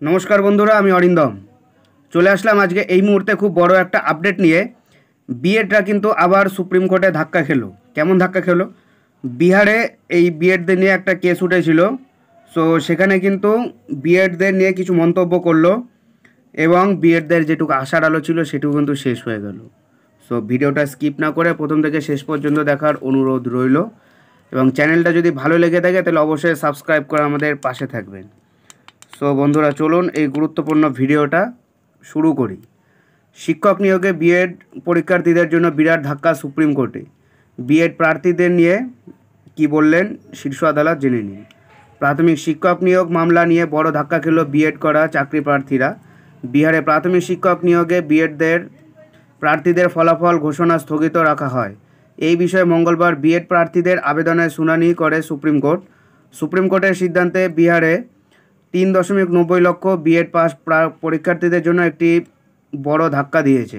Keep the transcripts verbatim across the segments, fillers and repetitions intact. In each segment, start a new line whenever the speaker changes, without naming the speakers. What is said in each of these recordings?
नमस्कार बंधुरा आमी अरिंदम चले आसलाम आज के এই মুহূর্তে खूब बड़ो एक अपडेट निये बीएडरा किन्तु आबार सुप्रीम कोर्टे धक्का खेलो केमन धक्का खेलो बिहारे এই বিএডদের নিয়ে একটা কেস উঠেছিল সো সেখানে কিন্তু বিএডদের নিয়ে কিছু মন্তব্য করলো এবং বিএডদের যেটুকু আশার আলো ছিল সেটুকু কিন্তু শেষ হয়ে গেল। সো ভিডিওটা স্কিপ না করে প্রথম থেকে শেষ পর্যন্ত দেখার অনুরোধ রইল এবং চ্যানেলটা যদি ভালো লেগে থাকে তাহলে অবশ্যই সাবস্ক্রাইব করে আমাদের পাশে থাকবেন। সো বন্ধুরা চলুন এই গুরুত্বপূর্ণ ভিডিওটা শুরু করি। শিক্ষক নিয়োগে বিএড পরীক্ষার্থীদের জন্য বিরাট ধাক্কা সুপ্রিম কোর্টে। বিএড প্রার্থীদের নিয়ে কি বললেন শীর্ষ আদালত জেনে নিন। প্রাথমিক শিক্ষক নিয়োগ মামলা নিয়ে বড় ধাক্কা খেল বিএড করা চাকরি প্রার্থীরা। বিহারে প্রাথমিক শিক্ষক নিয়োগে বিএডদের প্রার্থীদের ফলাফল ঘোষণা স্থগিত রাখা হয়। এই বিষয়ে মঙ্গলবার বিএড প্রার্থীদের আবেদনের শুনানি করে সুপ্রিম কোর্ট। সুপ্রিম কোর্টের সিদ্ধান্তে বিহারে তিন দশমিক নব্বই লক্ষ বিএড পাস পরীক্ষার্থীদের জন্য একটি বড় ধাক্কা দিয়েছে।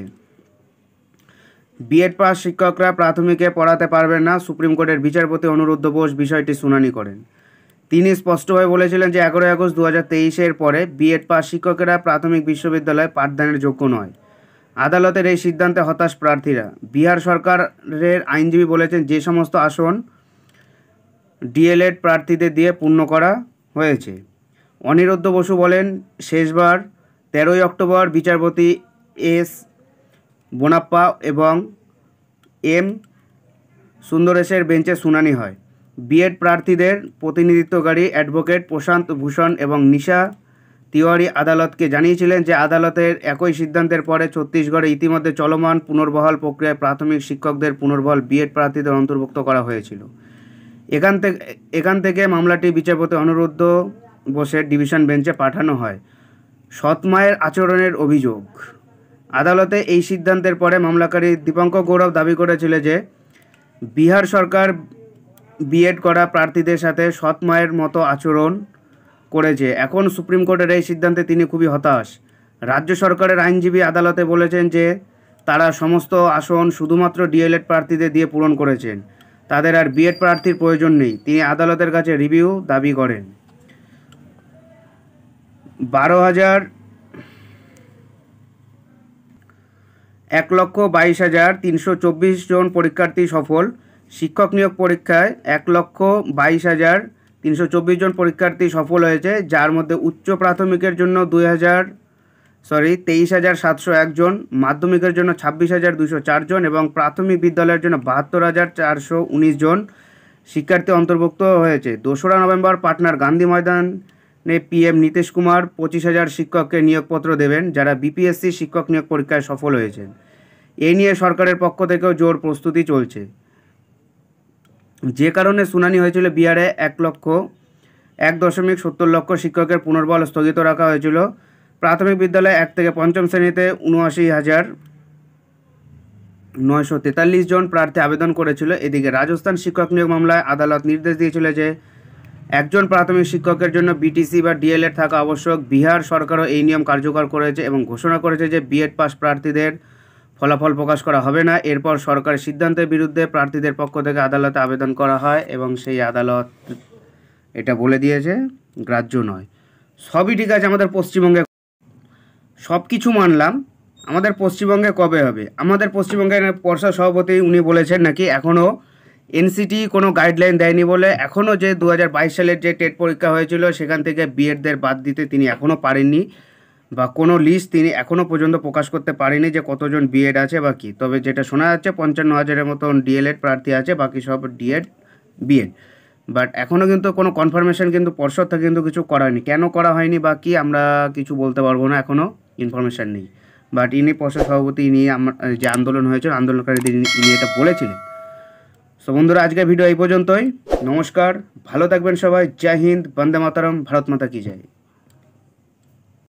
বিএড পাস শিক্ষকরা প্রাথমিকে পড়াতে পারবেন না। সুপ্রিম কোর্টের বিচারপতি অনুরুদ্ধ বোস বিষয়টি শুনানি করেন। তিনি স্পষ্টভাবে বলেছিলেন যে এগারোই আগস্ট দু হাজার তেইশের পরে বিএড পাস শিক্ষকেরা প্রাথমিক বিশ্ববিদ্যালয়ে পাঠদানের যোগ্য নয়। আদালতের এই সিদ্ধান্তে হতাশ প্রার্থীরা। বিহার সরকারের আইনজীবী বলেছেন যে সমস্ত আসন ডিএলএড প্রার্থীদের দিয়ে পূর্ণ করা হয়েছে। অনিরুদ্ধ বসু বলেন শেষবার তেরোই অক্টোবর বিচারপতি এস বোনাপ্পা এবং এম সুন্দরেশের বেঞ্চে শুনানি হয়। বিএড প্রার্থীদের প্রতিনিধিত্বকারী অ্যাডভোকেট প্রশান্ত ভূষণ এবং নিশা তিওয়ারি আদালতকে জানিয়েছিলেন যে আদালতের একই সিদ্ধান্তের পরে ছত্তিশগড়ে ইতিমধ্যে চলমান পুনর্বহাল প্রক্রিয়ায় প্রাথমিক শিক্ষকদের পুনর্বহাল বিএড প্রার্থীদের অন্তর্ভুক্ত করা হয়েছিল। এখান থেকে এখান থেকে মামলাটি বিচারপতি অনিরুদ্ধ বোসের ডিভিশন বেঞ্চে পাঠানো হয়। সৎমায়ের আচরণের অভিযোগ। আদালতে এই সিদ্ধান্তের পরে মামলাকারী দীপঙ্কর গৌরব দাবি করেছিল যে বিহার সরকার বিএড করা প্রার্থীদের সাথে সৎমায়ের মতো আচরণ করেছে। এখন সুপ্রিম কোর্টের এই সিদ্ধান্তে তিনি খুবই হতাশ। রাজ্য সরকারের আইনজীবী আদালতে বলেছেন যে তারা সমস্ত আসন শুধুমাত্র ডিএলএড প্রার্থীদের দিয়ে পূরণ করেছেন, তাদের আর বিএড প্রার্থীর প্রয়োজন নেই। তিনি আদালতের কাছে রিভিউ দাবি করেন। বারো হাজার এক লক্ষ বাইশ হাজার তিনশো চব্বিশ জন পরীক্ষার্থী সফল। শিক্ষক নিয়োগ পরীক্ষায় এক লক্ষ বাইশ হাজার তিনশো চব্বিশ জন পরীক্ষার্থী সফল হয়েছে, যার মধ্যে উচ্চ প্রাথমিকের জন্য দুই হাজার সরি তেইশ হাজার সাতশো একজন, মাধ্যমিকের জন্য ছাব্বিশ হাজার দুশো চারজন এবং প্রাথমিক বিদ্যালয়ের জন্য বাহাত্তর হাজার চারশো উনিশ জন শিক্ষার্থী অন্তর্ভুক্ত হয়েছে। দোসরা নভেম্বর পাটনার গান্ধী ময়দানে পিএম নীতিশ কুমার পঁচিশ হাজার শিক্ষককে নিয়োগপত্র দেবেন যারা বিপিএসসি শিক্ষক নিয়োগ পরীক্ষায় সফল হয়েছেন। এই নিয়ে সরকারের পক্ষ থেকেও জোর প্রস্তুতি চলছে। যে কারণে শুনানি হয়েছিল বিহারে এক লক্ষ এক দশমিক সত্তর লক্ষ শিক্ষকের পুনর্বহাল স্থগিত রাখা হয়েছিল। প্রাথমিক বিদ্যালয়ে এক থেকে পঞ্চম শ্রেণীতে উনআশি হাজার নয়শো তেতাল্লিশ জন প্রার্থী আবেদন করেছিল। এদিকে রাজস্থান শিক্ষক নিয়োগ মামলায় আদালত নির্দেশ দিয়েছিল যে একজন প্রাথমিক শিক্ষকের জন্য বিটিসি বা ডিএলএড থাকা আবশ্যক। বিহার সরকারও এই নিয়ম কার্যকর করেছে এবং ঘোষণা করেছে যে বিএড পাস প্রার্থীদের ফলাফল প্রকাশ করা হবে না। এরপর সরকারের সিদ্ধান্তের বিরুদ্ধে প্রার্থীদের পক্ষ থেকে আদালতে আবেদন করা হয় এবং সেই আদালত এটা বলে দিয়েছে গ্রাহ্য নয়। সবই ঠিক আছে, আমাদের পশ্চিমবঙ্গে সব কিছু মানলাম, আমাদের পশ্চিমবঙ্গে কবে হবে? আমাদের পশ্চিমবঙ্গের পর্ষদ সভাপতি উনি বলেছেন নাকি এখনও এনসিটি কোনো গাইডলাইন দেয়নি বলে এখনও যে দু হাজার বাইশ সালের যে টেট পরীক্ষা হয়েছিল সেখান থেকে বিএডদের বাদ দিতে তিনি এখনও পারেননি বা কোনো লিস্ট তিনি এখনও পর্যন্ত প্রকাশ করতে পারেনি যে কতজন বিএড আছে বা কী। তবে যেটা শোনা যাচ্ছে পঞ্চান্ন হাজারের মতন ডিএলএড প্রার্থী আছে, বাকি সব ডিএড বিএড। বাট এখনও কিন্তু কোনো কনফার্মেশন কিন্তু পর্ষদ থেকে কিন্তু কিছু করা হয়নি। কেন করা হয়নি বা কী আমরা কিছু বলতে পারবো না, এখনও ইনফরমেশান নেই। বাট ইনি পর্ষদ সভাপতি, ইনি আমার যে আন্দোলন হয়েছিল আন্দোলনকারীদের ইনি এটা বলেছিলেন। সো বন্ধুরা আজকের ভিডিও এই পর্যন্তই। নমস্কার, ভালো থাকবেন সবাই। জয় হিন্দ, বন্দে মাতরম, ভারত মাতা কি জয়।